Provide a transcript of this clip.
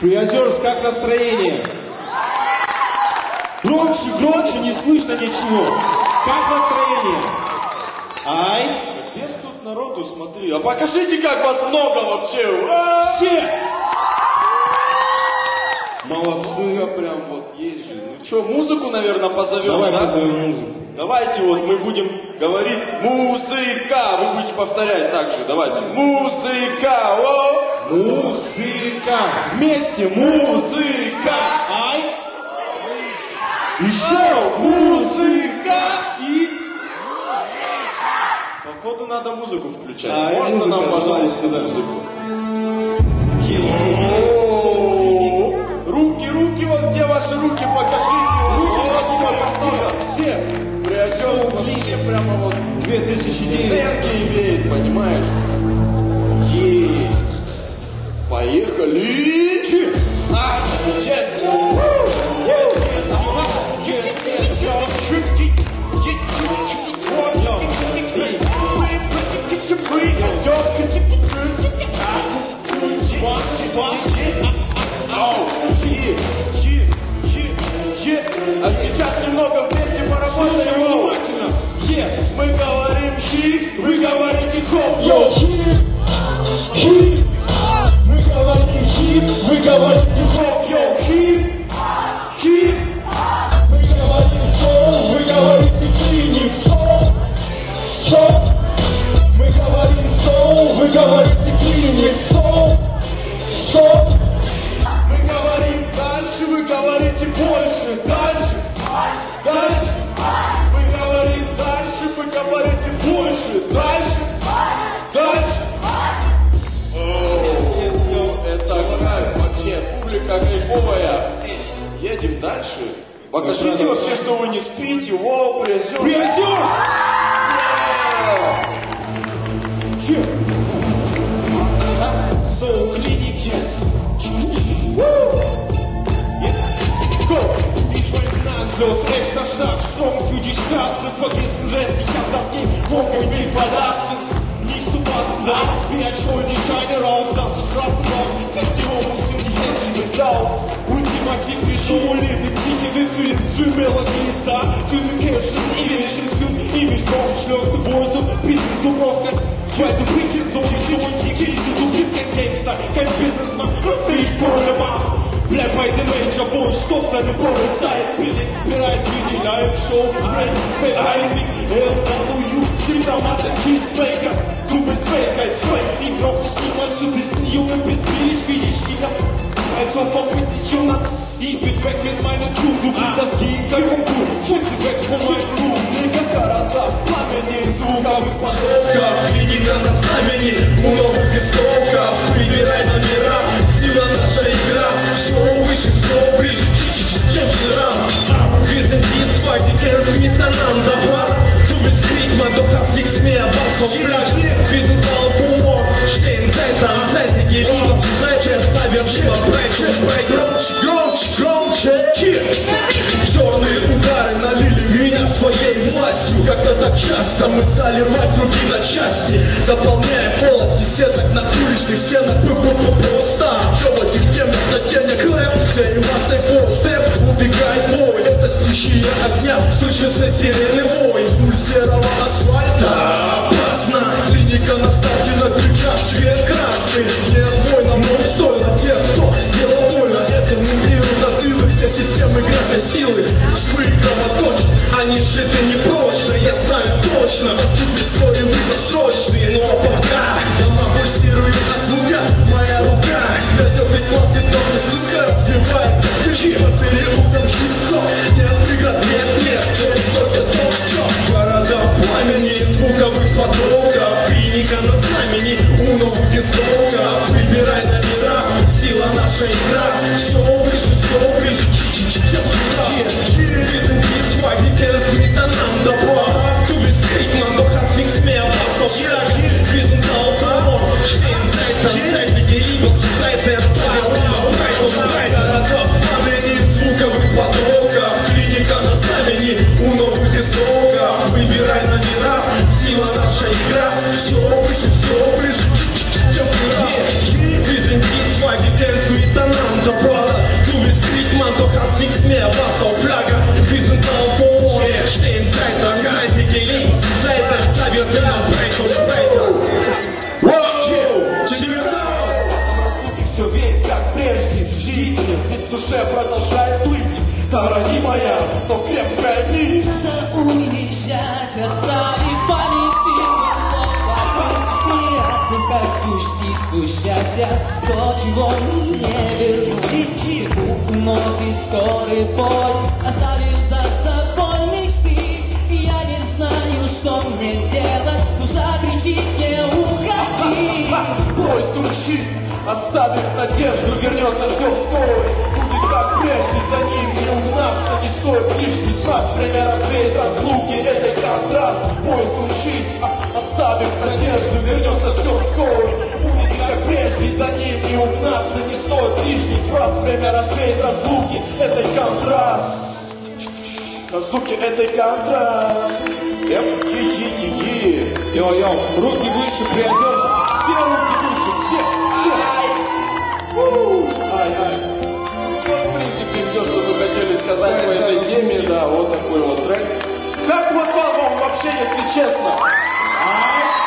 Приозерск, как настроение? Громче, громче, не слышно ничего. Как настроение? Ай? Без тут народу, смотри. А покажите, как вас много вообще. Все! Молодцы, прям вот есть же. Ну что, музыку, наверное, позовем, Давай да? позовем музыку. Давайте вот мы будем говорить музыка. Вы будете повторять так же. Давайте. Музыка. О! Музыка. Вместе. Музыка. Ай. Еще раз. Музыка. И... Походу надо музыку включать. А, можно музыка, нам, пожалуйста, да. музыку? Руки, руки, вот где ваши руки, покажите. Все. Приозерск вообще прямо вот 2009. энергии веет, понимаешь? Поехали! А сейчас немного вместе поработаем. Внимательно. Мы говорим хит, вы говорите хоп. Йоу, хит. Мы говорим хит, вы говорите хоп. Йоу, хит. Мы говорим соу, вы говорите клиник. Соу. Мы говорим соу, вы говорите клиник. Соу. Мы говорим дальше, вы говорите больше. Дальше. Мы говорим дальше, вы говорите больше. Дальше. Это кайф вообще. Публика кайфовая. Едем дальше. Покажите вообще, что вы не спите. Воу, Приозерск. Че? Soul Clinic, yes. Go! Die 29 plus extra stark, strong für die Straße. Vergessen Rest, ich hab das Game Poker nie verlassen. Nicht zu passen, als Bier, ich hol die Scheine raus. Ganze Straßenbahn, steck die Homos in die Hände mit Lauf. Ultimativ wie Show, Lebenstiefe, wir fühlen Melodie ist da. Für den Kirschen, irdischen Film, ewig brauch ich irgende Worte. Business, du brauchst kein, weil du bringst so in die Krise. Du bist kein Gangster, kein Businessman, fähig Kohle machen. Bleib bei dem Major Boy, stopp deine Probezeit. Bin ich bereit für die Live-Show. Ready, bei Heimweg, LW, Silbermattes, Kidsmaker. Du bist fake als Fake, die braucht sich niemand zu wissen. Junge, bist billig wie die China. Also verpiss dich, Junge. Ich bin weg mit meiner Crew, du bist das Gegenteil vom Cool. Check dich weg von meinem Room. Nigga, Karata, пламени, звука в потоках. Клиника на знамени, у новых истоков. Выбирай номера, сила наша игра. Все выше, все ближе, чем вчера. Византин, свайки, кэнс, метанам, добра. Du willst Krieg, man, doch hast nichts mehr, was vom Fleisch. Wir sind auf Humor, stehen Seite an Seite, gehen lieber zur Seite, совершила брейк, громче. Черные удары налили меня своей властью. Как-то так часто мы стали рвать други на части, заполняя полости сеток на уличных стенах. Просто в этих темных на денег рэп, всей массой постеп. Убегай бой, это стихия огня, слышится сирены вой. Пуль серого асфальта опасно. Клиника на старте, на крючах свет красный. Нет война, но стоило тех, кто сделал больно этому миру. На тылы все системы грязной силы, швы кровоточат, они сшиты непрочно. Я знаю точно, наступит вскоре вызов срочный. Но пока дома пульсируют от звука, моя рука дает бесплатный ток, сука, развивает ключи по переулкам хип-хоп. Нет преград, нет, только то все. Города в пламени, звуковых потоков. Клиника на знамени, у новых истоков. Выбирай номера, сила наша игра. Все выше, все ближе, чем вчера. Византин, свайки, кэнс, метанам, добра. Du willst Krieg, man, doch hast nichts mehr, was auf Schlag. Wir sind auf Humor, stehen Seite an Seite, geh lieber zur Seite, брeit. Городов пламени, звуковых потоков. Клиника на знамени, у новых истоков. Выбирай номера, сила наша игра. Все выше, все ближе, чем вчера. Византин, свайки, кэнс, метанам, добра. все верь, как прежде, ждите, ведь в душе продолжает плыть та ранимая, но крепкая нить. Надо уезжать, оставив в памяти не отпускать ту птицу счастья, то, чего не вернуть. Звук уносит скорый поезд, оставив за собой мечты. Я не знаю, что мне делать, душа кричит, не уходи. Поезд умчит, оставив надежду, вернется все вскоре. Будет как прежде, за ним не угнаться, не стоит лишних фраз. Время развеет разлуки, это контраст. Поезд умчит, оставив надежду, вернется все вскоре. Будет как прежде, за ним не угнаться, не стоит лишних фраз. Время развеет разлуки, это контраст. Разлуки, это контраст. Йо-йо, руки выше, приозерно. Все руки выше, все. Ай-ай. Вот, в принципе, все, что мы хотели сказать по этой теме, да, вот такой вот трек. Как вот вам вообще, если честно?